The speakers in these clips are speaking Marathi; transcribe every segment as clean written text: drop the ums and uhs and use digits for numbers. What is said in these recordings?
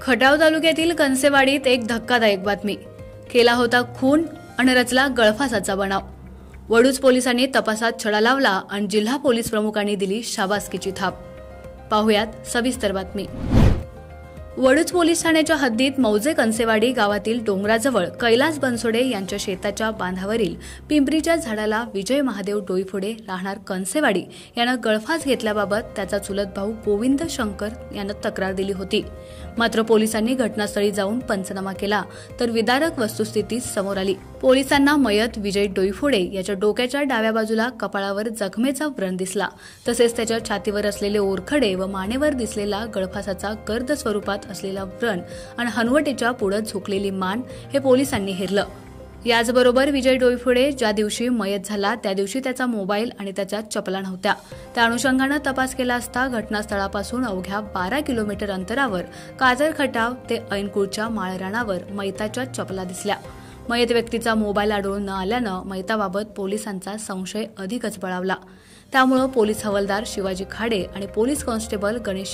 खटाव तालुक्यातील कणसेवाडीत एक धक्कादायक बातमी. केला होता खून आणि रचला गळफासाचा बनाव. वडूज पोलिसांनी तपासात छडा लावला आणि जिल्हा पोलीस प्रमुखांनी दिली शाबासकीची थाप. पाहुयात सविस्तर बातमी. वडूज पोलीस ठाण्याच्या हद्दीत मौजे कणसेवाडी गावातील डोंगराजवळ कैलास बनसोडे यांच्या शेताच्या बांधावरील पिंपरीच्या झाडाला विजय महादेव डोईफोडे राहणार कणसेवाडी यानं गळफास घेतल्याबाबत त्याचा चुलत भाऊ गोविंद शंकर यानं तक्रार दिली होती. मात्र पोलिसांनी घटनास्थळी जाऊन पंचनामा केला तर विदारक वस्तुस्थिती समोर आली. पोलिसांना मयत विजय डोईफोडे याच्या डोक्याच्या डाव्या बाजूला कपाळावर जखमेचा व्रण दिसला. तसेच त्याच्या छातीवर असलेले ओरखडे व मानेवर दिसलेला गळफासाचा गर्द स्वरूपात असलेला व्रण आणि हनवटीच्या पुढे झुकलेली मान हे पोलिसांनी हेरलं. याचबरोबर विजय डोईफोडे ज्या दिवशी मयत झाला त्या दिवशी त्याचा मोबाईल आणि त्याच्या चपला नव्हत्या. त्या अनुषंगानं तपास केला असता घटनास्थळापासून अवघ्या 12 किलोमीटर अंतरावर काजर खटाव ते ऐनकुळच्या माळरानावर मयताच्या चपला दिसल्या. मयत व्यक्तीचा मोबाईल आढळून न आल्यानं मयताबाबत पोलिसांचा संशय अधिकच बळावला. त्यामुळे पोलीस हवालदार शिवाजी खाडे आणि पोलीस कॉन्स्टेबल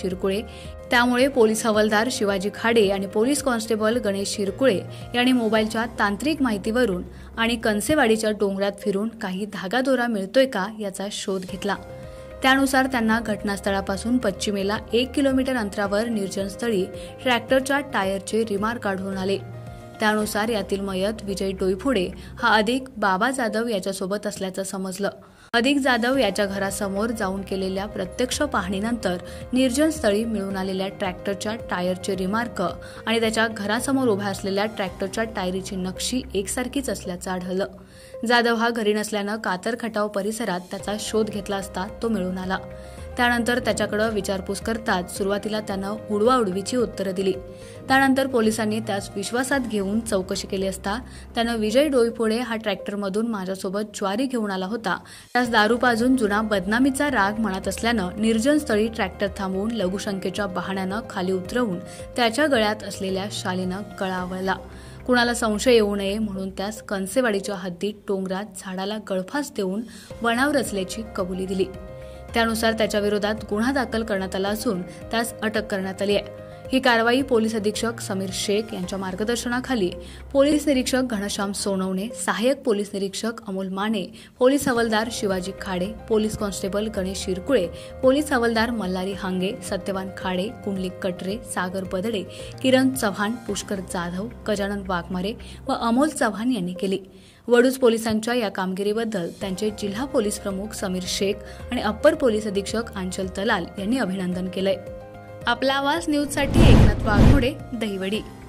गणेश शिरकुळे यांनी मोबाईलच्या तांत्रिक माहितीवरून आणि कणसेवाडीच्या डोंगरात फिरून काही धागादोरा मिळतोय का याचा शोध घेतला. त्यानुसार त्यांना घटनास्थळापासून पश्चिमेला 1 किलोमीटर अंतरावर निर्जनस्थळी ट्रॅक्टरच्या टायरचे रिमार्क आढळून आले. त्यानुसार यातील मयत विजय डोईफोडे हा अधिक बाबा जाधव याच्यासोबत असल्याचं समजलं. अधिक जाधव याच्या घरासमोर जाऊन केलेल्या प्रत्यक्ष पाहणीनंतर निर्जनस्थळी मिळून आलेल्या ट्रॅक्टरच्या टायरचे रिमार्क आणि त्याच्या घरासमोर उभ्या असलेल्या ट्रॅक्टरच्या टायरीची नक्षी एकसारखीच असल्याचं आढळलं. जाधव हा घरी नसल्यानं कातर खटाव परिसरात त्याचा शोध घेतला असता तो मिळून आला. त्यानंतर त्याच्याकडे विचारपूस करताच सुरुवातीला त्यानं उडवाउडवीची उत्तरं दिली. त्यानंतर पोलिसांनी त्यास विश्वासात घेऊन चौकशी केली असता त्यानं विजय डोईफोडे हा ट्रॅक्टरमधून माझ्यासोबत ज्वारी घेऊन आला होता, त्यास दारू पाजून जुना बदनामीचा राग म्हणत असल्यानं निर्जनस्थळी ट्रॅक्टर थांबवून लघुशंकेच्या बहाण्यानं खाली उतरवून त्याच्या गळ्यात असलेल्या शालीनं गळा आवळला. कुणाला संशय येऊ नये म्हणून त्यास कणसेवाडीच्या हद्दीत डोंगरात झाडाला गळफास देऊन बनाव रचल्याची कबुली दिली. त्यानुसार त्याच्या विरोधात गुन्हा दाखल करण्यात आला असून त्यास अटक करण्यात आली आहे. ही कारवाई पोलीस अधीक्षक समीर शेख यांच्या मार्गदर्शनाखाली पोलीस निरीक्षक घनश्याम सोनवणे, सहाय्यक पोलीस निरीक्षक अमोल माने, पोलीस हवालदार Shivaji Khade, police constable Ganesh Shirkule, police हवालदार मल्हारी हांगे, सत्यवान खाडे, कुंडलिक कटरे, सागर बदडे, किरण चव्हाण, पुष्कर जाधव, गजानन वाघमारे व अमोल चव्हाण यांनी केली. वडूज पोलिसांच्या या कामगिरीबद्दल त्यांचे जिल्हा पोलीस प्रमुख समीर शेख आणि अप्पर पोलीस अधीक्षक आंचल तलाल यांनी अभिनंदन केलंय. आपला आवाज न्यूजसाठी एकनाथ वाघमोडे, दहिवडी.